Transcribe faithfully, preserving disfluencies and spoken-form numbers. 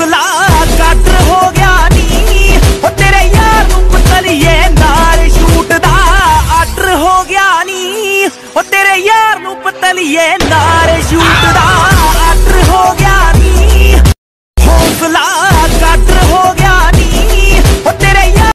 हौसला कट हो गया नी, ओ तेरे यार नू पतलिए नाल शूट दा आर्डर हो गया नी, ओ तेरे यार नू पतलिए नाल शूट दा आर्डर हो गया।